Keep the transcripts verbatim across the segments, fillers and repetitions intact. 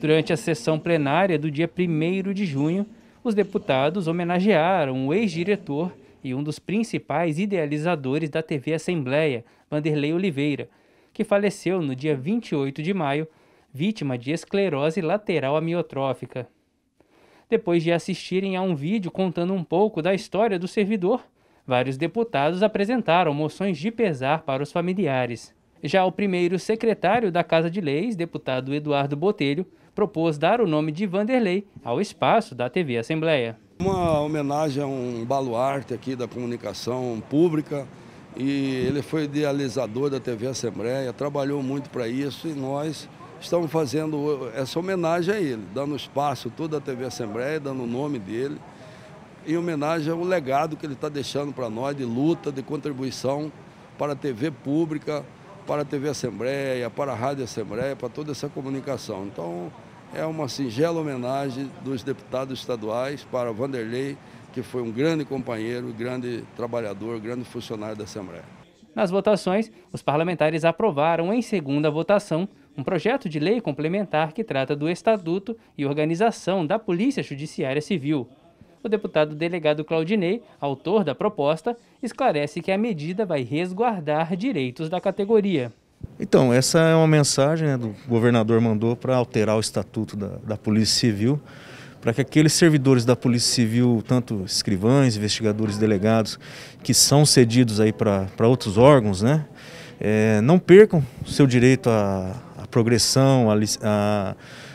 Durante a sessão plenária do dia primeiro de junho, os deputados homenagearam o ex-diretor e um dos principais idealizadores da T V Assembleia, Vanderlei Oliveira, que faleceu no dia vinte e oito de maio, vítima de esclerose lateral amiotrófica. Depois de assistirem a um vídeo contando um pouco da história do servidor, vários deputados apresentaram moções de pesar para os familiares. Já o primeiro secretário da Casa de Leis, deputado Eduardo Botelho, propôs dar o nome de Vanderlei ao espaço da T V Assembleia. Uma homenagem a um baluarte aqui da comunicação pública, e ele foi idealizador da T V Assembleia, trabalhou muito para isso e nós estamos fazendo essa homenagem a ele, dando espaço toda a T V Assembleia, dando o nome dele, em homenagem ao legado que ele está deixando para nós de luta, de contribuição para a T V pública, para a T V Assembleia, para a Rádio Assembleia, para toda essa comunicação. Então, é uma singela homenagem dos deputados estaduais para Vanderlei, que foi um grande companheiro, grande trabalhador, grande funcionário da Assembleia. Nas votações, os parlamentares aprovaram em segunda votação um projeto de lei complementar que trata do Estatuto e organização da Polícia Judiciária Civil. O deputado delegado Claudinei, autor da proposta, esclarece que a medida vai resguardar direitos da categoria. Então, essa é uma mensagem, né, do governador mandou para alterar o Estatuto da, da Polícia Civil, para que aqueles servidores da Polícia Civil, tanto escrivães, investigadores, delegados, que são cedidos aí para outros órgãos, né, é, não percam seu direito à, à progressão, a, a,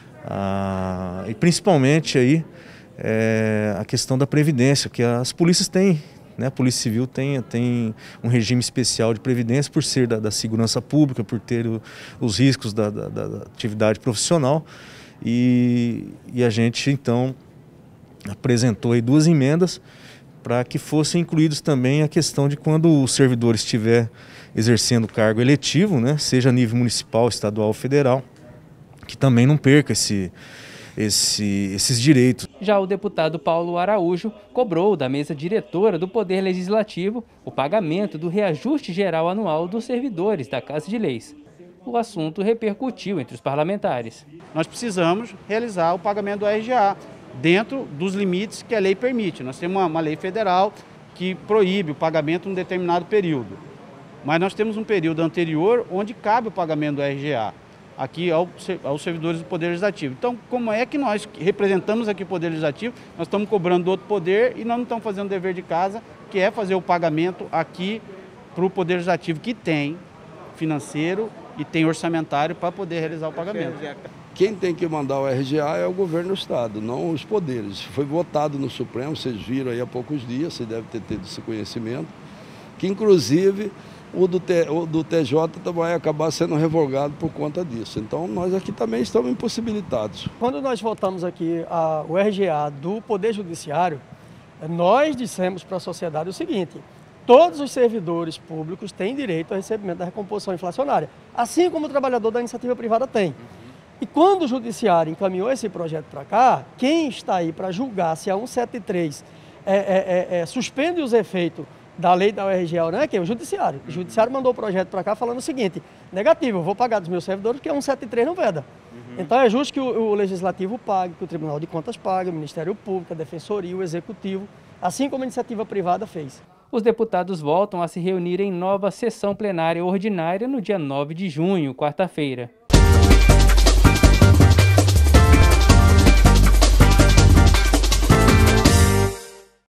a, e principalmente aí, é, a questão da previdência, que as polícias têm. Né, a Polícia Civil tem, tem um regime especial de previdência por ser da, da segurança pública, por ter o, os riscos da, da, da atividade profissional. E, e a gente, então, apresentou aí duas emendas para que fossem incluídos também a questão de quando o servidor estiver exercendo cargo eletivo, né, seja a nível municipal, estadual ou federal, que também não perca esse... Esse, esses direitos. Já o deputado Paulo Araújo cobrou da mesa diretora do Poder Legislativo o pagamento do reajuste geral anual dos servidores da Casa de Leis. O assunto repercutiu entre os parlamentares. Nós precisamos realizar o pagamento do R G A dentro dos limites que a lei permite. Nós temos uma, uma lei federal que proíbe o pagamento em um determinado período. Mas nós temos um período anterior onde cabe o pagamento do R G A. Aqui ao, aos servidores do Poder Legislativo. Então, como é que nós que representamos aqui o Poder Legislativo, nós estamos cobrando do outro poder e nós não estamos fazendo o dever de casa, que é fazer o pagamento aqui para o Poder Legislativo, que tem financeiro e tem orçamentário para poder realizar o pagamento. Quem tem que mandar o R G A é o governo do Estado, não os poderes. Foi votado no Supremo, vocês viram aí há poucos dias, você deve ter tido esse conhecimento, que inclusive... O do, T, o do T J vai acabar sendo revogado por conta disso. Então, nós aqui também estamos impossibilitados. Quando nós votamos aqui a, o R G A do Poder Judiciário, nós dissemos para a sociedade o seguinte: todos os servidores públicos têm direito ao recebimento da recomposição inflacionária, assim como o trabalhador da iniciativa privada tem. E quando o Judiciário encaminhou esse projeto para cá, quem está aí para julgar se a cento e setenta e três é, é, é, é, suspende os efeitos da lei da U R G A, não é quem? O Judiciário. O Judiciário mandou o projeto para cá falando o seguinte: negativo, eu vou pagar dos meus servidores porque a cento e setenta e três não veda. Uhum. Então é justo que o, o Legislativo pague, que o Tribunal de Contas pague, o Ministério Público, a Defensoria, o Executivo, assim como a iniciativa privada fez. Os deputados voltam a se reunir em nova sessão plenária ordinária no dia nove de junho, quarta-feira.